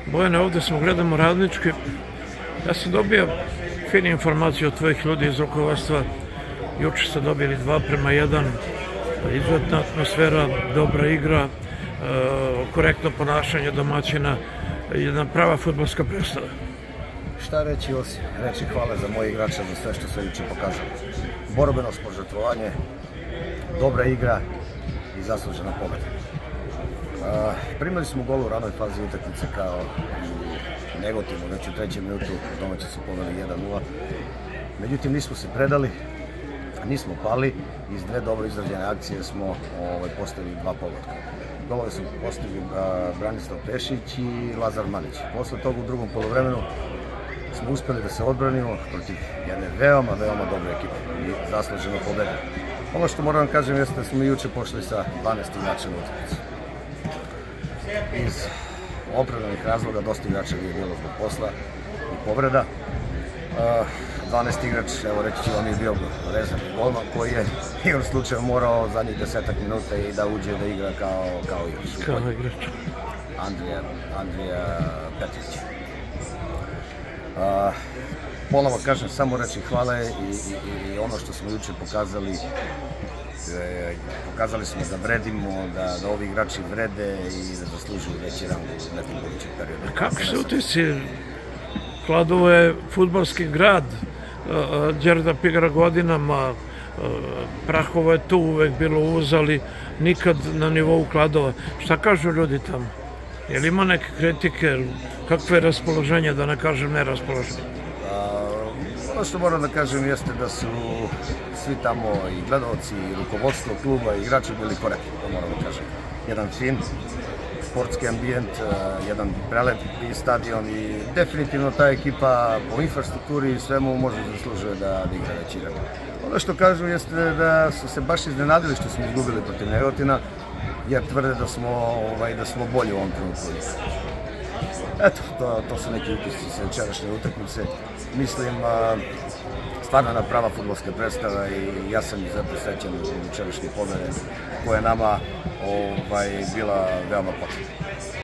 Bojane, ovde smo, gledamo Radnički. Ja sam dobio fine informacije od tvojih ljudi iz rukovodstva. Juče ste dobili 2:1. Izuzetna atmosfera, dobra igra, korektno ponašanje domaćina, jedna prava fudbalska predstava. Šta reći osim reći hvala za moje igrače, za sve što se juče pokazalo. Borbenost, požrtvovanje, dobra igra i zaslužena pobeda. Primili smo gol u ranoj fazi utakmice kao i negativno, već u 3. minutu domaći su poveli 1:0. Međutim, nismo se predali, nismo pali, iz dve dobro izrađene akcije smo postavili 2 pogotka. Golove su postavili Branislav Pešić i Lazar Manić. Posle toga u drugom poluvremenu smo uspeli da se odbranimo protiv jedne veoma dobre ekipe i zasluženo pobeda. Ono što moram da kažem jeste da smo juče pošli sa 12 igrača na utakmicu. Iz opravdanih razloga dosta igrača nije bilo zbog posla i povreda. 12 igrač, evo reći ću vam, je bio rezervni golman koji je igrom slučaja morao zadnjih 10 minuta i da uđe da igra kao igrač. Kao igrač. Andrija Petrić. Ponovo kažem, samo reći hvala i ono što smo juče pokazali smo da vredimo, da ovi igrači vrede i da zaslužuju veći rang u nekom budućem periodu. Kako se utisci? Kladovo je fudbalski grad, Đerdap igra godinama, Prahovo je tu uvek bilo uzali, nikad na nivou Kladova. Šta kažu ljudi tamo? Je li ima neke kritike? Kakve je raspoloženje, da ne kažem neraspoloženje? Ono što moram da kažem jeste da su svi tamo i gledalci, i rukovodstvo kluba, i igrači bili korektni, to moram da kažem. Jedan fin, sportski ambijent, jedan prelepi stadion i definitivno ta ekipa po infrastrukturi i svemu može da zaslužuje da igra već igra. Ono što kažu jeste da su se baš iznenadili što smo izgubili protiv Negotina, jer tvrde da smo bolji u ovom trenutku. Eto, to su neki utisci sa jučerašnje utakmice. Mislim, stvarno jedna prava fudbalska predstava i ja sam izuzetno srećan u jučerašnje pobede koja je nama bila veoma potrebna.